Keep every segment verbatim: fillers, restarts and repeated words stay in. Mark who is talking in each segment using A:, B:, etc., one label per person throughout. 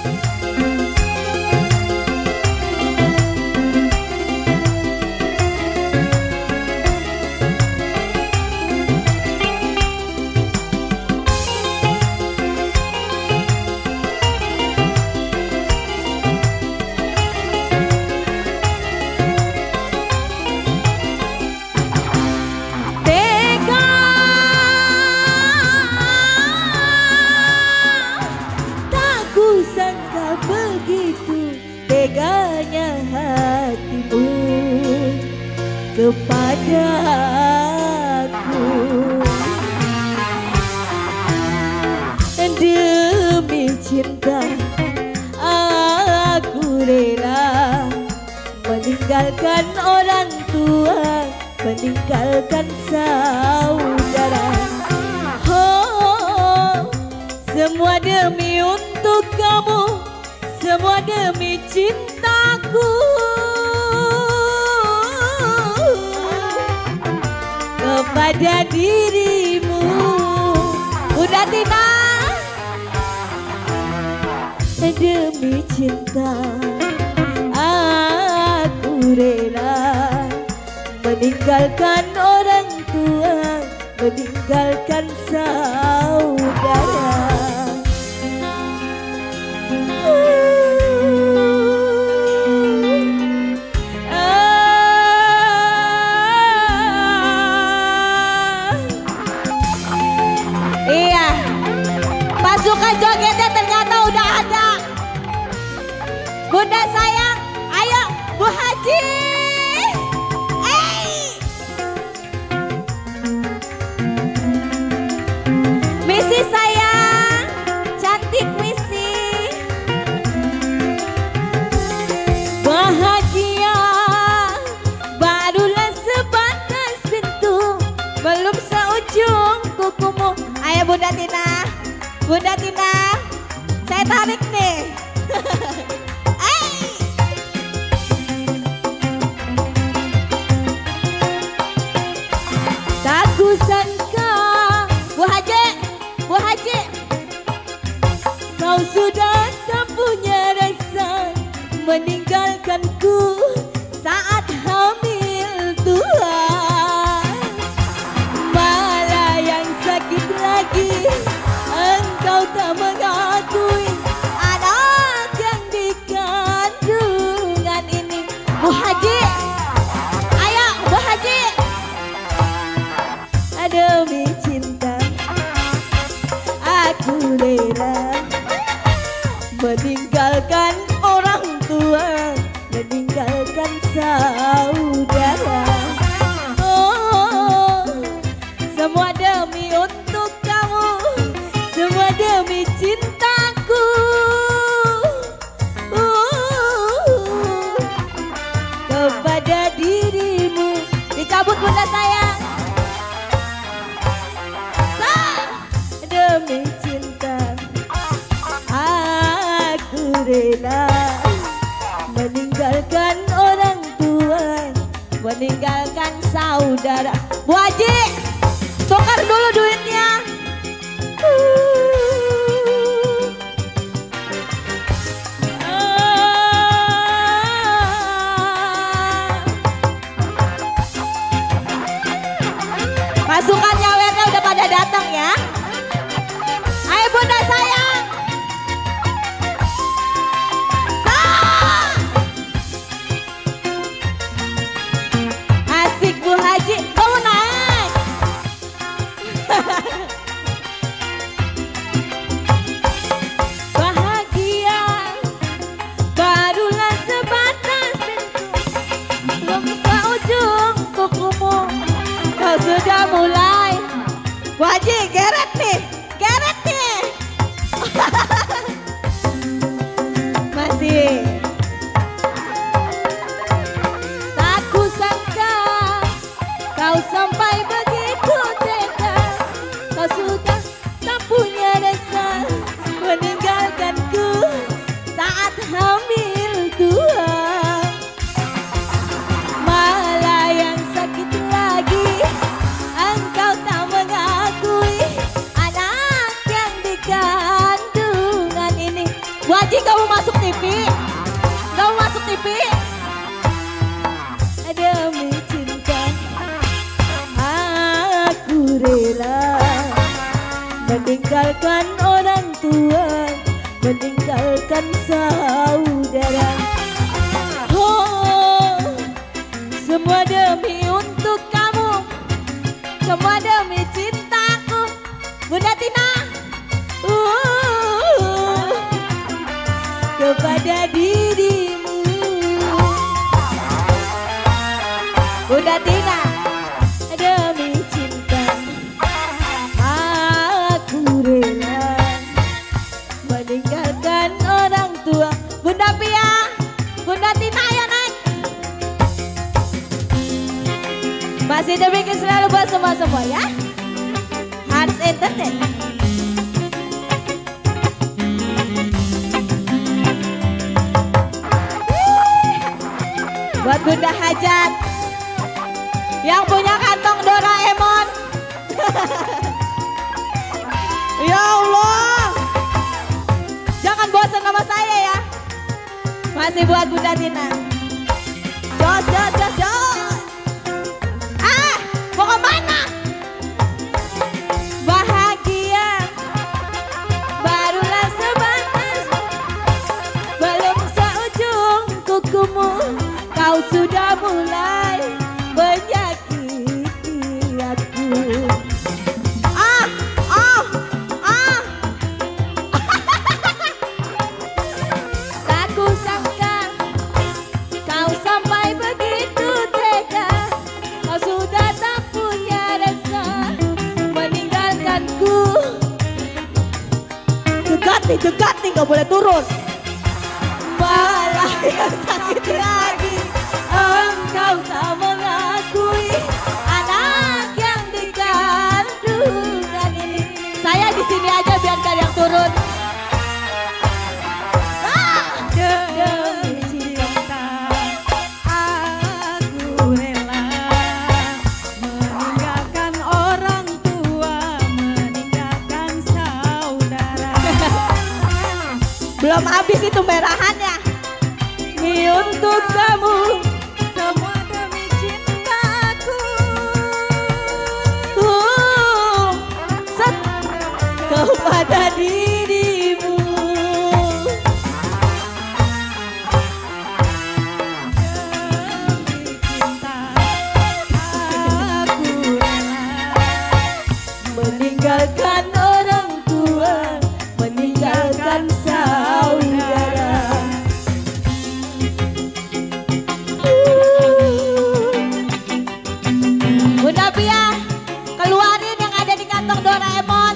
A: teganya hatimu kepada aku. Demi cinta aku rela meninggalkan orang tua, meninggalkan saudara. Oh, semua demi untuk kamu, semua demi cintaku kepada dirimu. Udah Tina, demi cinta aku rela meninggalkan orang tua, meninggalkan saudara. Pasukan jogetnya ternyata udah ada. Bunda sayang, ayo Bu Haji. Hey. Misi sayang, cantik Misi. Bahagia barulah sebatas pintu, belum seujung kukumu. Ayo Bunda Tina. Bunda Tina, saya tarik nih. Tak kusangka, Bu Haji, Bu Haji, kau sudah tak punya rasa meninggalkanku saat hamil Tuhan. Malah yang sakit lagi, engkau tak mengakui anak yang dikandungan ini. Bu Haji, ayo Bu Haji. Demi cinta aku rela meninggalkan orang tua, meninggalkan saudara. Oh, semua demi untuk kamu, semua demi cintaku uh, kepada dirimu. Dicabut Bunda sayang. Demi cinta aku rela meninggalkan orang tua, meninggalkan saudara. Bu Haji, tukar dulu duitnya. Pasukan nyawernya udah pada datang ya. Ayo Bunda sayang. Sah. Asik Bu Haji, kamu naik. Bahagia barulah sebatas pintu, belum seujung kukumu. Kau sudah mulai. Bu Haji, geret nih, geret nih. Masih. Tak kusangka kau sampai begitu tega, kau sudah tak punya rasa meninggalkanku saat hamil Tuhan. Malah yang sakit lagi, engkau tak mengakui anak yang dikandungan ini. Bu Waji kamu masuk T V. Kamu masuk T V. Demi cinta aku rela meninggalkan orang tua, meninggalkan saudara. Oh, semua demi untuk kamu, semua demi cintaku, Bunda Tina. Uh, kepada dirimu, Bunda Tina. Demi cinta aku rela meninggalkan orang tua. Bunda Pia, Bunda Tina, ayo naik. Masih demikian selalu buat semua-semua ya. Harus entertain. Buat Bunda Hajat yang punya kantong Doraemon. Ya Allah, jangan bosan sama saya ya. Masih buat Bunda Tina. Jos, jos, jos, jos. Ah, mau kemana? Bahagia barulah sebatas, belum seujung kukumu. Kau sudah mulai menyakiti aku. Ah, ah, ah. Tak kusangka kau sampai begitu tega. Kau sudah tak punya rasa meninggalkanku. Cegat nih, cegat nih, gak boleh turun. Malah yang sakit lagi, engkau tak mengakui anak yang dikandungan ini. Saya di sini aja biar kalian turun. Ah! Demi cinta aku rela meninggalkan orang tua, meninggalkan saudara. Belum habis itu merahannya. Ini untuk kamu, semua demi cintaku. Uh, set kepada dirimu. Demi cinta aku rela meninggalkan orang tua, meninggalkan saudara. Bunda Pia, keluarin yang ada di kantong Doraemon.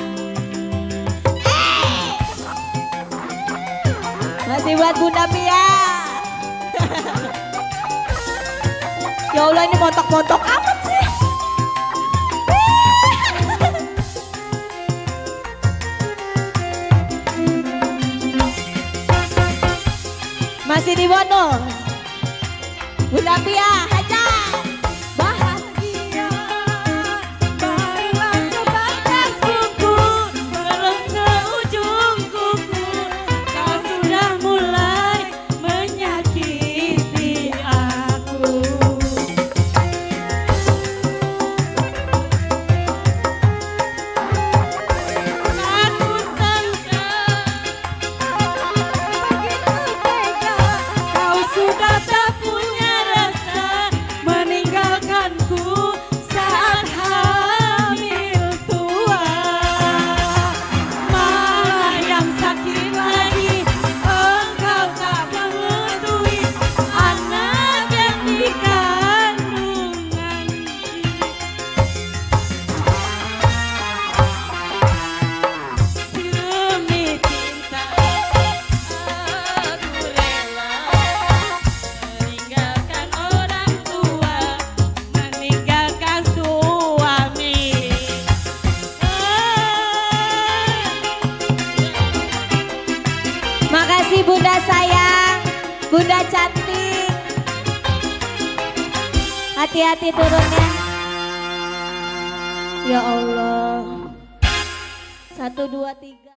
A: Eh! Masih buat Bunda Pia. Ya Allah, ini montok-montok amat sih. Masih di bonus. Bunda Pia, hajar. Bahagia barulah sebatas kuku, belum seujung kuku. Kau sudah mulai menyakiti aku. Aku sangka begitu tega, kau sudah tak punya rasa meninggalkanku saat hamil tua. Malah yang sakit lagi, engkau tak mengetahui anak yang dikandungan. Demi cinta aku rela meninggalkan orang tua, meninggalkan suami. Makasih Bunda sayang, Bunda cantik. Hati-hati turunnya. Ya Allah. Satu, dua, tiga.